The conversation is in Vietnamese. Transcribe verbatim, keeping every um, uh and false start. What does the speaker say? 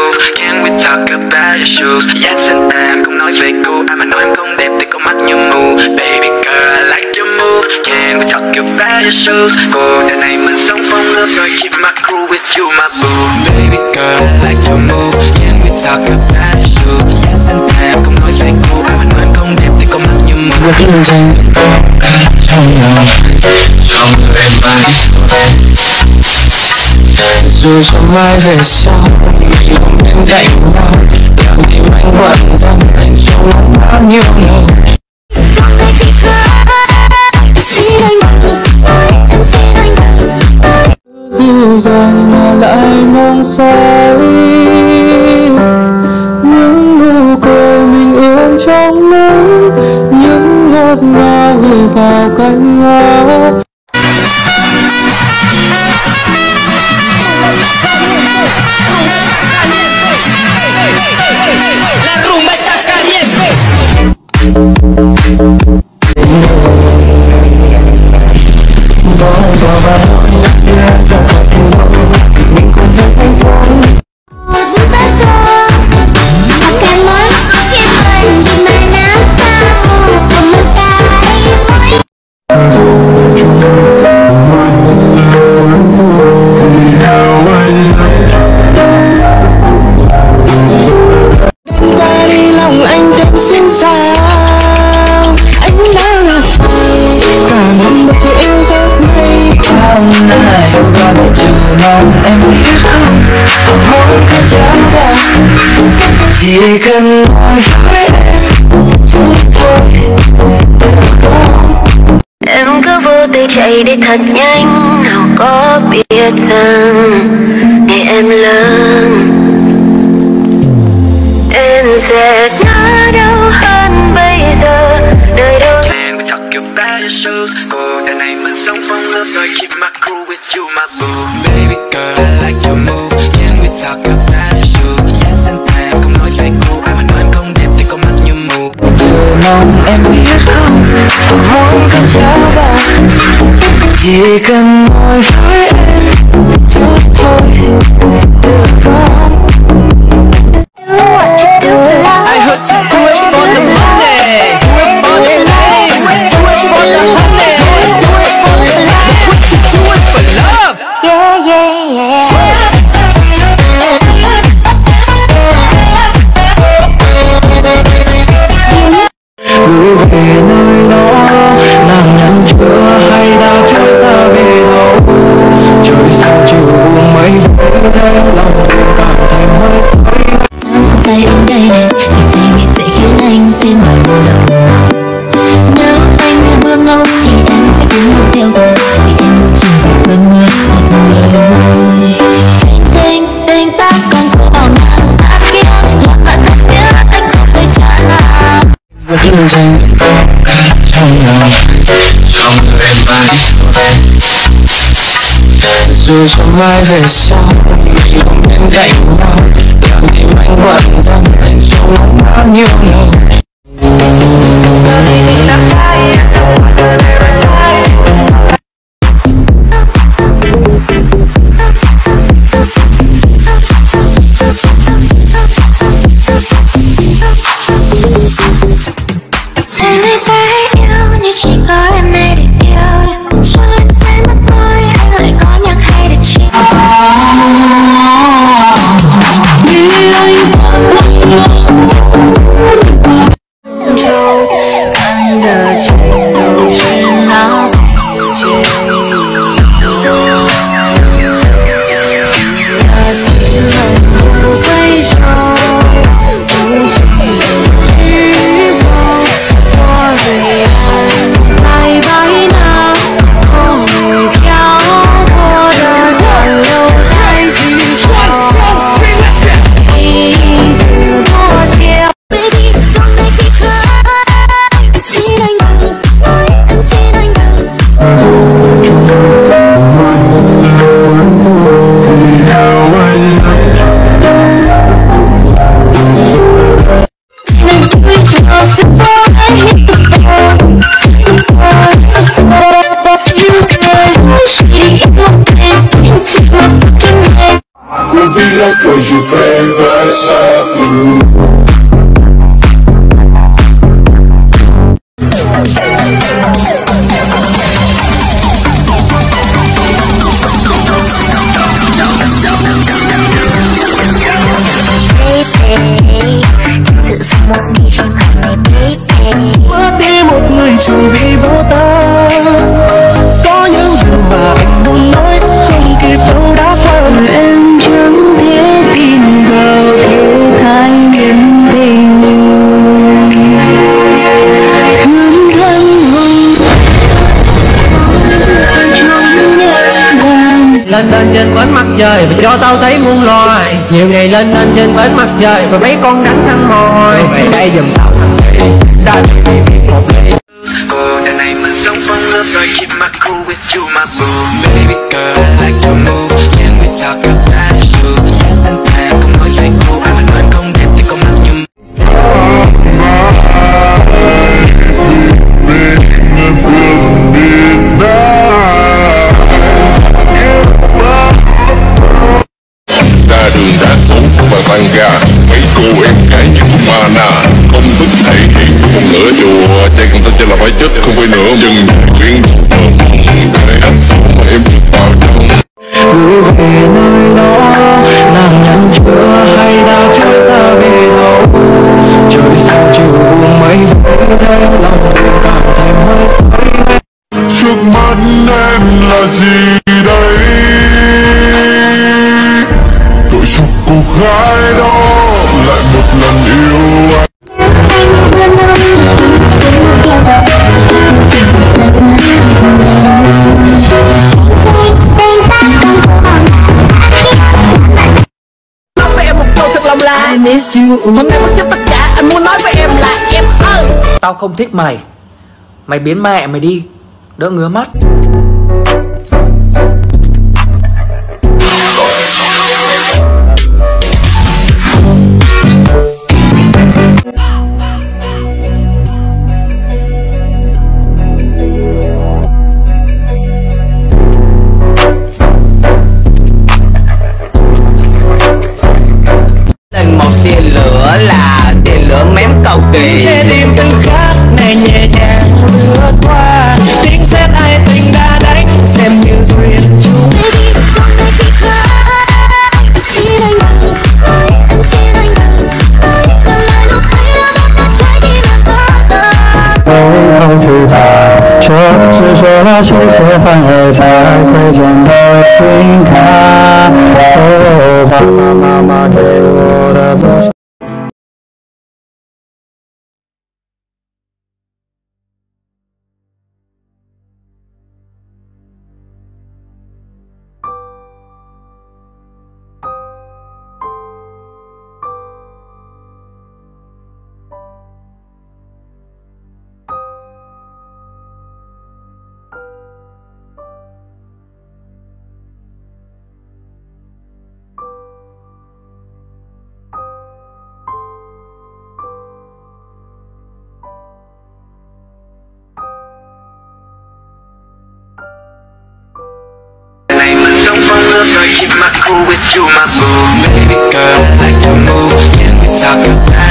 move? Can we talk about your shoes? Yes and em không nói về cô, ai mà nói em không đẹp thì có mắt như mù. Baby girl, I like your move. Can we talk about your shoes? Cô đời này mình sống phong lưu rồi, keep my crew with you, my boo. Baby girl, I like your move. Can we talk about your shoes? Yes and em không nói về cô, ai mà nói em không đẹp thì có mắt như mù. Rất là danh có cả trong lòng, trong người em bay. Dù không ai về sau thì không bên cạnh nhau, làm tim anh vẫn thầm lạnh trong lòng bao nhiêu lâu. Dịu dàng mà lại mong say, những nụ cười mình ươm trong nắng, những ngọt ngào gửi vào cánh hoa. Em biết không, mỗi cái chán vào chỉ cần nói với em chút thôi, được không? Em cứ vô tư chạy đi thật nhanh, nào có biết rằng ngày em lớn em sẽ nhớ đâu hơn bây giờ. Đời đâu Can we talk about your shoes? Cô đời này mình sống phong lưu rồi, keep my crew with you, my boo. Baby girl, I like your move. Can we talk about your shoes? Yes and em không nói về cô, ai mà nói em không đẹp thì có mắt như mù. Chờ mong em biết không, mỗi cơn trao vào chỉ cần nói với em chút thôi, được không? I heard you do it for the money, do it for the lady, do it for the honey, do it for the life, do it for love. Yeah, yeah, yeah. Gửi về nơi đó, nàng nhận chưa hay đã trôi xa về đâu. Trời sao chiều buông mây về, lòng tôi cảm thấy hơi say. Không say đến đây này thì say nghĩ sẽ khiến anh thêm vào đầu. Nếu anh là mưa ngâu thì em sẽ cứ ngâu theo dòng, vì em muốn chìm vào cơn mưa thật lâu. Tình tình ta còn cứ bảo ngàn ta kia, làm bạn thật biết anh không thể trả nào. Rất là danh có cả trong lòng, trong người em bay. Dù không ai về sau thì không bên cạnh nhau, làm tim anh vẫn thầm lạnh trong lòng bao nhiêu lâu. Thế này phải yêu như chỉ có em này để yêu, cho em say mất môi anh lại có nhạc hay để chill. Như anh like cause your favorite side. Mất đi một người chỉ vì vô ta, có những điều mà anh muốn nói không kịp đâu đã qua. Em chẳng thể tin vào thế thái nhân tình, thương thân hùng lên lên trên bến mặt trời và cho tao thấy muôn loài. Nhiều ngày lên lên trên bến mặt trời và mấy con rắn săn mồi. Về đây giùm tao thằng thị đã một lệ. Cô đàn này mình sống phong lớp rồi keep my cool with you my boo. Baby girl I like your move. Can we talk about you? Yes and time không nói phải cool. Mình nói không đẹp thì không mặc như Ra đường đã xấu và tăng ga, mấy cô em gái như con mana, không thức thể hiện một nửa chùa, chạy còn ta cho là phải chết không phải nữa. Chừng quyến mờ mộng để anh sống mà em vào trong. Gửi về nơi đó, nàng nhận chưa hay đã trôi xa về đâu. Trời sao chiều buông mây về đây, lòng tôi càng thêm hơi say. Trước mắt em là gì đây? Tội cho cô gái đó lại một lần yêu anh. Nói với em một câu thật lòng là I miss you. Hôm nay bất chấp tất cả anh muốn nói với em là em ơi, tao không thích mày. Mày biến mẹ mày đi, đỡ ngứa mắt. Lên một tia lửa là tia lửa mém cầu kỳ. Che tim từ khác này nhẹ nhàng lướt qua, tiếng sét ai tình đã đánh xem như duyên chung. Baby, don't make me cry. Anh xin anh đừng, anh xin anh đừng. Là lời lúc ấy đã mất cả trái tim em vỡ. 回头去看，这是说了谢谢反而才亏欠的情感。哦，爸爸妈妈给我的不是。 keep my cool with you, my boo. Baby girl, I like your move. Can we talk about